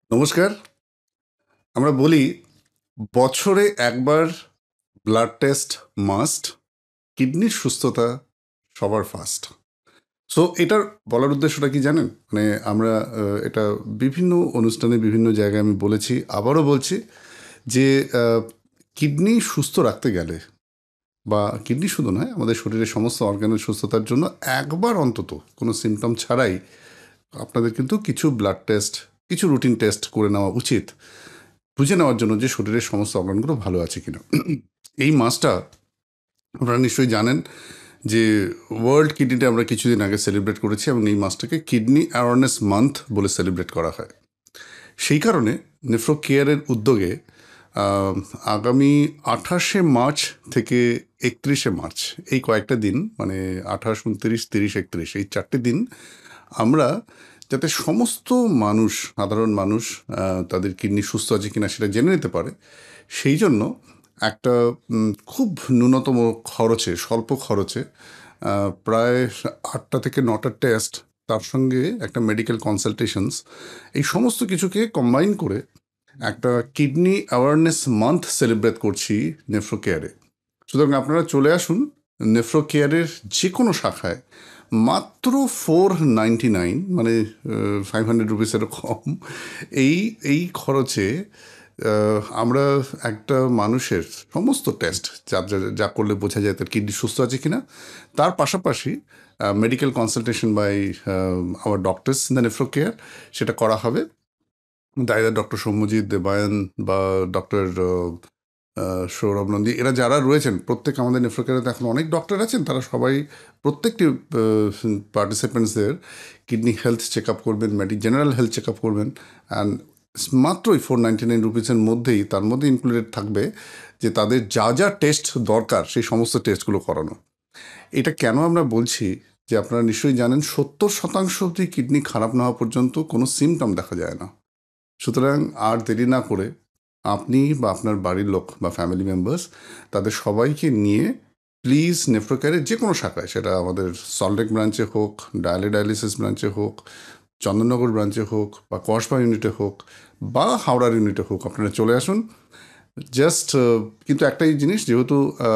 নমস্কার। আমরা বলি বছরে একবার ব্লাড টেস্ট মাস্ট, কিডনির সুস্থতা সবার ফার্স্ট। সো এটার বলার উদ্দেশ্যটা কি জানেন? মানে আমরা এটা বিভিন্ন অনুষ্ঠানে বিভিন্ন জায়গায় আমি বলেছি, আবারও বলছি যে কিডনি সুস্থ রাখতে গেলে বা কিডনি শুধু নয়, আমাদের শরীরের সমস্ত অর্গানের সুস্থতার জন্য একবার অন্তত কোনো সিমটম ছাড়াই আপনাদের কিন্তু কিছু ব্লাড টেস্ট, কিছু রুটিন টেস্ট করে নেওয়া উচিত, বুঝে নেওয়ার জন্য যে শরীরের সমস্ত অর্গানগুলো ভালো আছে কিনা। এই মাসটা আপনারা নিশ্চয়ই জানেন যে ওয়ার্ল্ড কিডনি ডে আমরা কিছুদিন আগে সেলিব্রেট করেছি এবং এই মাসটাকে কিডনি অ্যাওয়ারনেস মান্থ বলে সেলিব্রেট করা হয়। সেই কারণে নেফ্রো কেয়ারের উদ্যোগে আগামী 28শে মার্চ থেকে 31শে মার্চ এই কয়েকটা দিন, মানে 28, 29, 30, 31, এই 4টে দিন আমরা যাতে সমস্ত মানুষ, সাধারণ মানুষ তাদের কিডনি সুস্থ আছে কিনা সেটা জেনে নিতে পারে, সেই জন্য একটা খুব ন্যূনতম খরচে, স্বল্প খরচে প্রায় 8টা থেকে 9টা টেস্ট, তার সঙ্গে একটা মেডিকেল কনসালটেশনস, এই সমস্ত কিছুকে কম্বাইন করে একটা কিডনি অ্যাওয়ারনেস মান্থ সেলিব্রেট করছি নেফ্রো কেয়ারে। সুতরাং আপনারা চলে আসুন নেফ্রো কেয়ারের যে কোনো শাখায়, মাত্র 499, মানে 500 রুপিসেরও কম, এই খরচে আমরা একটা মানুষের সমস্ত টেস্ট, যা করলে বোঝা যায় তার কিডনি সুস্থ আছে কিনা, তার পাশাপাশি medical consultation by our doctors in the nephro care, সেটা করা হবে। দায়রা ডক্টর সৌম্যজিৎ দেবায়ন বা ডক্টর সৌরভ নন্দী, এরা যারা রয়েছেন, প্রত্যেক আমাদের নেফ্রো কেয়ারে এখন অনেক ডক্টর আছেন, তারা সবাই প্রত্যেকটি পার্টিসিপেন্টসদের কিডনি হেলথ চেক আপ করবেন, জেনারেল হেলথ চেক আপ করবেন। অ্যান্ড মাত্র ওই 499 রুপিসের মধ্যেই, তার মধ্যে ইনক্লুডেড থাকবে যে তাদের যা যা টেস্ট দরকার সেই সমস্ত টেস্টগুলো করানো। এটা কেন আমরা বলছি যে আপনারা নিশ্চয়ই জানেন 70% অবধি কিডনি খারাপ না হওয়া পর্যন্ত কোনো সিমটম দেখা যায় না। সুতরাং আর দেরি না করে আপনি বা আপনার বাড়ির লোক বা ফ্যামিলি মেম্বার্স, তাদের সবাইকে নিয়ে প্লিজ নেফ্রো কেয়ারের যে কোনো শাখায়, সেটা আমাদের সল্টলেক ব্রাঞ্চে হোক, ডায়ালিসিস ব্রাঞ্চে হোক, চন্দননগর ব্রাঞ্চে হোক, বা কসবা ইউনিটে হোক, বা হাওড়ার ইউনিটে হোক, আপনারা চলে আসুন। জাস্ট কিন্তু একটাই জিনিস, যেহেতু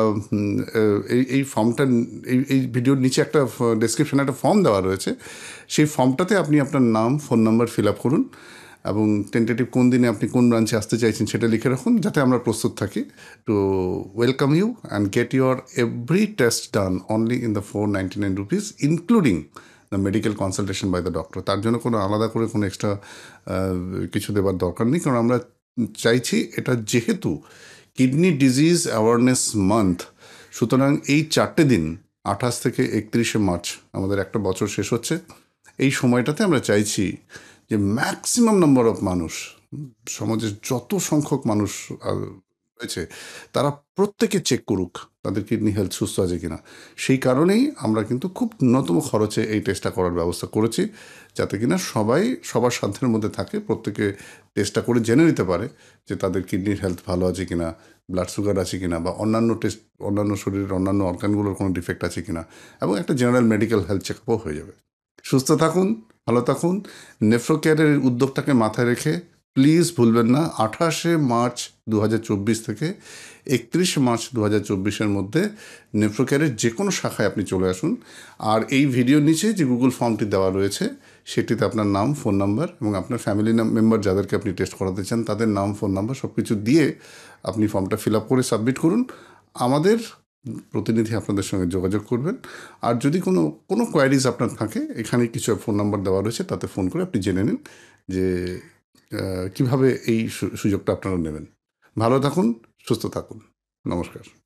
এই ফর্মটা, এই ভিডিওর নিচে একটা ডেসক্রিপশানে একটা ফর্ম দেওয়া রয়েছে, সেই ফর্মটাতে আপনি আপনার নাম, ফোন নাম্বার ফিল আপ করুন এবং টেন্টেটিভ কোন দিনে আপনি কোন ব্রাঞ্চে আসতে চাইছেন সেটা লিখে রাখুন, যাতে আমরা প্রস্তুত থাকি to welcome you and get your every test done only in the 499 rupees, including the medical consultation by the doctor. তার জন্য কোনো আলাদা করে কোনো এক্সট্রা কিছু দেবার দরকার নেই, কারণ আমরা চাইছি, এটা যেহেতু কিডনি ডিজিজ অ্যাওয়ারনেস মান্থ, সুতরাং এই 4টে দিন 28 থেকে 31শে মার্চ আমাদের একটা বছর শেষ হচ্ছে, এই সময়টাতে আমরা চাইছি যে ম্যাক্সিমাম নাম্বার অফ মানুষ, সমাজের যত সংখ্যক মানুষ রয়েছে, তারা প্রত্যেকে চেক করুক তাদের কিডনি হেলথ সুস্থ আছে কিনা। সেই কারণেই আমরা কিন্তু খুব ন্যূনতম খরচে এই টেস্টটা করার ব্যবস্থা করেছি, যাতে কিনা সবাই সবার সাধ্যের মধ্যে থাকে, প্রত্যেকে টেস্টটা করে জেনে নিতে পারে যে তাদের কিডনির হেলথ ভালো আছে কিনা, ব্লাড সুগার আছে কিনা, বা অন্যান্য টেস্ট, অন্যান্য শরীরের অন্যান্য অর্গানগুলোর কোনো ডিফেক্ট আছে কিনা, এবং একটা জেনারেল মেডিকেল হেলথ চেক আপও হয়ে যাবে। সুস্থ থাকুন, ভালো থাকুন। নেফ্রো কেয়ারের উদ্যোগটাকে মাথায় রেখে প্লিজ ভুলবেন না, 28শে মার্চ 2024 থেকে 31শে মার্চ 2024-এর মধ্যে নেফ্রো কেয়ারের যে কোনো শাখায় আপনি চলে আসুন। আর এই ভিডিওর নিচে যে গুগল ফর্মটি দেওয়া রয়েছে, সেটিতে আপনার নাম, ফোন নাম্বার এবং আপনার ফ্যামিলি মেম্বার যাদেরকে আপনি টেস্ট করাতে চান তাদের নাম, ফোন নাম্বার সব কিছু দিয়ে আপনি ফর্মটা ফিল আপ করে সাবমিট করুন। আমাদের প্রতিনিধি আপনাদের সঙ্গে যোগাযোগ করবেন। আর যদি কোনো কোয়ারিজ আপনার থাকে, এখানে কিছু ফোন নাম্বার দেওয়া রয়েছে, তাতে ফোন করে আপনি জেনে নিন যে কীভাবে এই সুযোগটা আপনারা নেবেন। ভালো থাকুন, সুস্থ থাকুন। নমস্কার।